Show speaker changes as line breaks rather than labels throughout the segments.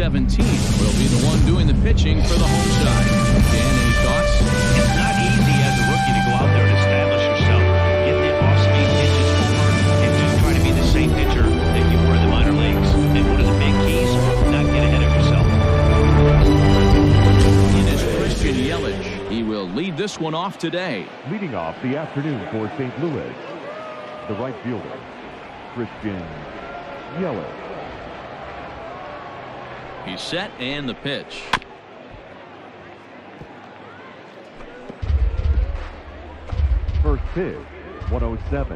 17 will be the one doing the pitching for the home side. Dan, any thoughts?
It's not easy as a rookie to go out there and establish yourself, get the off-speed pitches over, and just try to be the same pitcher that you were in the minor leagues. And one of the big keys, not get ahead of yourself.
It is Christian Yelich. He will lead this one off today.
Leading off the afternoon for St. Louis, the right fielder, Christian Yelich.
He's set and the pitch.
First pitch, 107.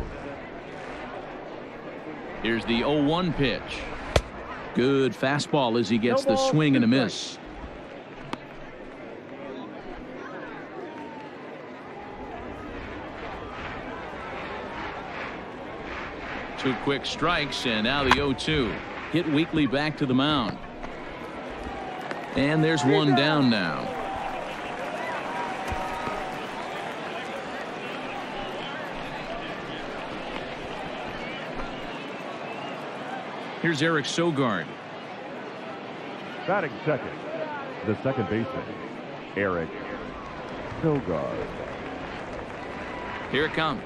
Here's the 0-1 pitch. Good fastball as he gets the swing and a miss. Two quick strikes, and now the 0-2. Hit weakly back to the mound. And there's one down now. Here's Eric Sogard.
Batting second, the second baseman, Eric Sogard.
Here it comes.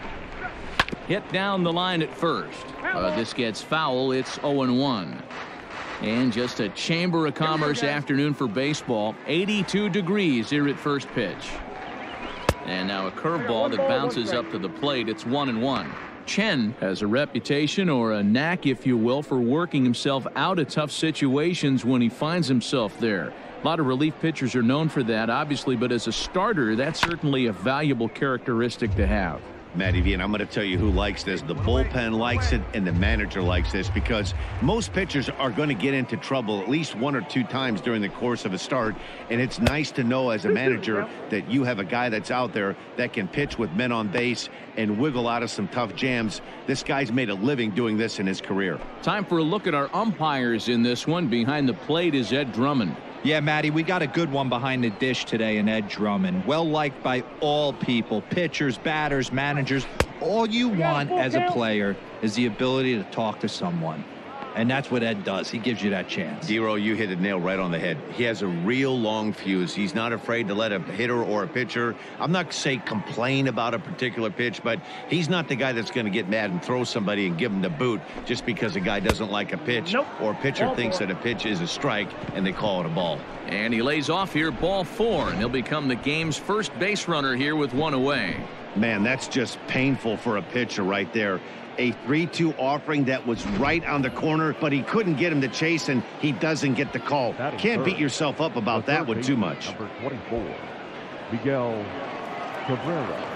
Hit down the line at first. This gets foul. It's 0-1. And just a Chamber of Commerce afternoon for baseball. 82 degrees here at first pitch. And now a curveball that bounces up to the plate. It's 1-1. Chen has a reputation, or a knack, if you will, for working himself out of tough situations when he finds himself there. A lot of relief pitchers are known for that, obviously, but as a starter, that's certainly a valuable characteristic to have.
Matty V, and I'm going to tell you who likes this. The bullpen likes it, and the manager likes this, because most pitchers are going to get into trouble at least one or two times during the course of a start, and it's nice to know as a manager that you have a guy that's out there that can pitch with men on base and wiggle out of some tough jams. This guy's made a living doing this in his career.
Time for a look at our umpires in this one. Behind the plate is Ed Drummond.
Yeah, Matty, we got a good one behind the dish today in Ed Drummond. Well liked by all people, pitchers, batters, managers. All you want as a player is the ability to talk to someone. And that's what Ed does. He gives you that chance.
Dero, you hit the nail right on the head. He has a real long fuse. He's not afraid to let a hitter or a pitcher, I'm not saying complain about a particular pitch, but he's not the guy that's going to get mad and throw somebody and give him the boot just because a guy doesn't like a pitch, or a pitcher thinks that a pitch is a strike and they call it a ball.
And he lays off here, ball 4, and he'll become the game's first base runner here with one away.
Man, that's just painful for a pitcher right there. A 3-2 offering that was right on the corner, but he couldn't get him to chase, and he doesn't get the call. Can't beat yourself up about that one too much.
Number 24, Miguel Cabrera.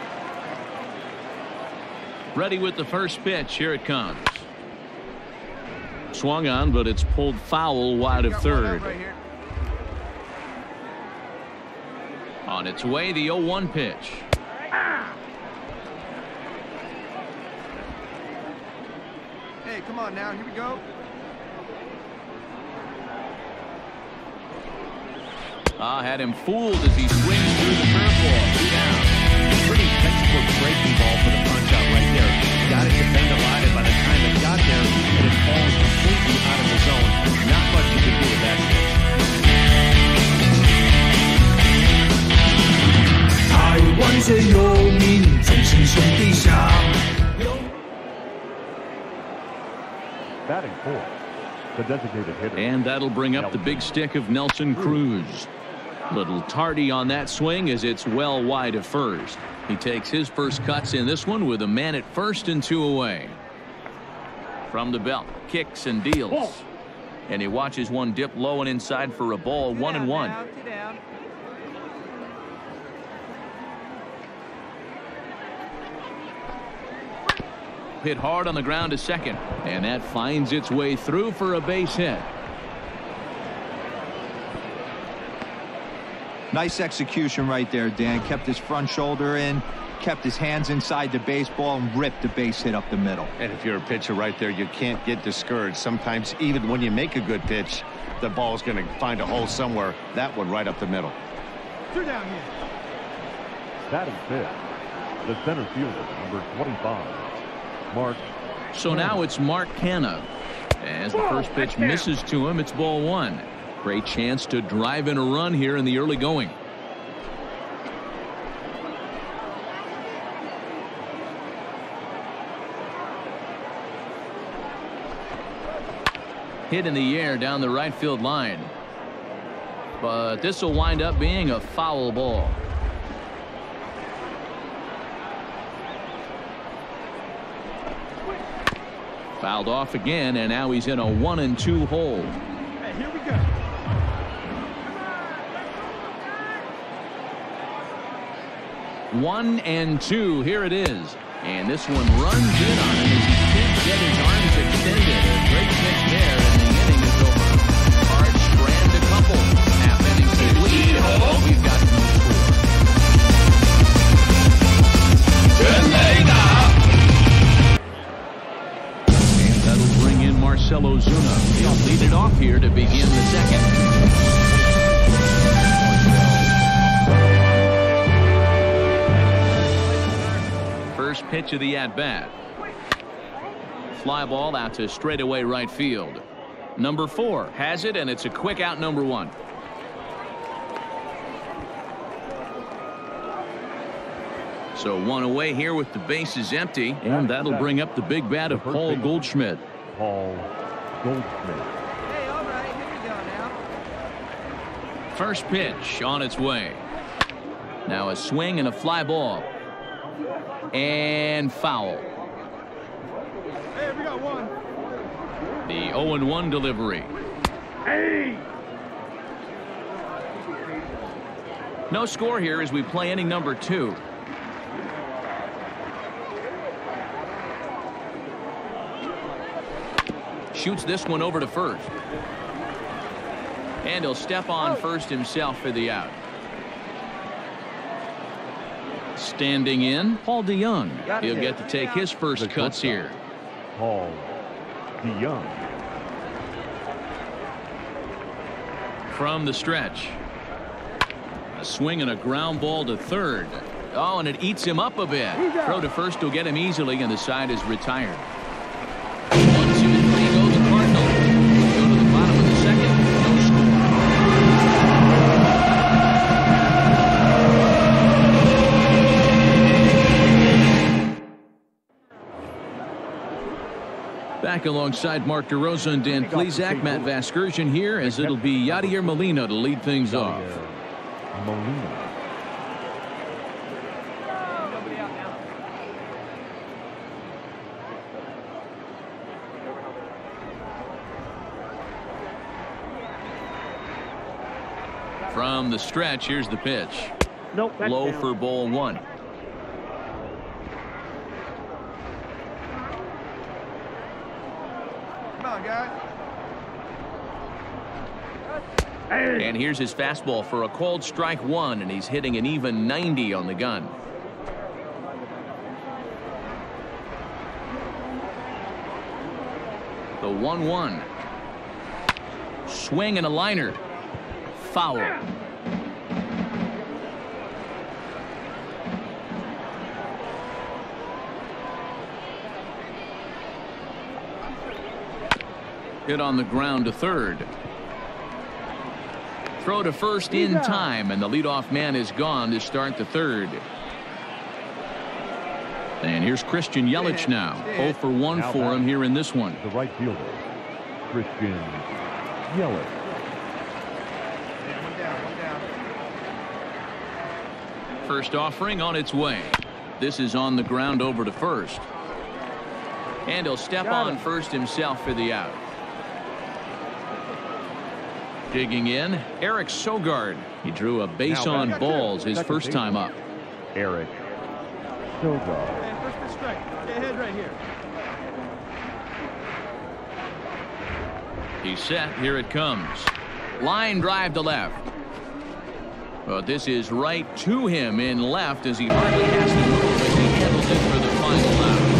Ready with the first pitch. Here it comes. Swung on, but it's pulled foul wide of third. On its way, the 0-1 pitch.
Hey, come on now. Here we go.
Had him fooled as he swings through the curveball. 2 down.
Pretty textbook breaking ball for the punch out right there. Got it to bend a line, and by the time it got there, it had fallen completely out of the zone. Not much you can do with that pitch.
台湾最有名，中信兄弟下。
Batting fourth, the designated hitter.
And that'll bring up the big stick of Nelson Cruz. Little tardy on that swing as it's well wide of first. He takes his first cuts in this one with a man at first and 2 away. From the belt, kicks and deals. And he watches one dip low and inside for a ball. 1-1. Hit hard on the ground to second, and that finds its way through for a base hit.
Nice execution right there, Dan. Kept his front shoulder in, kept his hands inside the baseball, and ripped the base hit up the middle.
And if you're a pitcher right there, you can't get discouraged. Sometimes even when you make a good pitch, the ball's going to find a hole somewhere. That one right up the middle.
2 down here.
Batting fifth, the center fielder, number 25, Mark.
So now it's Mark Canha. As the first pitch misses to him, it's ball one. Great chance to drive in a run here in the early going. Hit in the air down the right field line. But this will wind up being a foul ball. Fouled off again, and now he's in a 1-2 hole.
Hey, here we go.
1-2. Here it is. And this one runs in on him as he can't get his arms extended. A great pitch there, and the inning is over. Cards strand a couple. Half innings complete. We've got no score. And that'll bring in Marcell Ozuna. He'll lead it off here to begin the second. First pitch of the at-bat. Fly ball out to straightaway right field. Number 4 has it, and it's a quick out, number 1. So one away here with the bases empty, and that'll bring up the big bat of Paul Goldschmidt.
Paul Goldschmidt.
Hey, all right, here we go now.
First pitch on its way. Now a swing and a fly ball. And foul.
Hey, we got one.
The 0-1 delivery.
Hey!
No score here as we play inning number 2. Shoots this one over to first. And he'll step on first himself for the out. Standing in, Paul DeYoung. He'll get to take his first cuts here.
Paul DeYoung.
From the stretch. A swing and a ground ball to third. Oh, and it eats him up a bit. Throw to first will get him easily, and the side is retired. 1-2-3 go the Cardinals. Go to the bottom of the second. No score. Back alongside Mark DeRosa and Dan Plesac, Matt Vasgersian here, as it'll be Yadier Molina to lead things off.
Molina.
From the stretch, here's the pitch.
Nope,
low for ball 1.
Come on, guys.
And here's his fastball for a called strike 1, and he's hitting an even 90 on the gun. The 1-1. Swing and a liner. Foul. Hit on the ground to third. Throw to first in time, and the leadoff man is gone to start the third. And here's Christian Yelich now. 0 for 1 for him here in this one.
The right fielder, Christian Yelich.
First offering on its way. This is on the ground over to first. And he'll step on first himself for the out. Digging in, Eric Sogard. He drew a base on balls his first time up.
Eric Sogard.
Hey, first pitch strike. Stay ahead right here.
He's set. Here it comes. Line drive to left. But this is right to him in left as he hardly has to move as he handles it for the final out.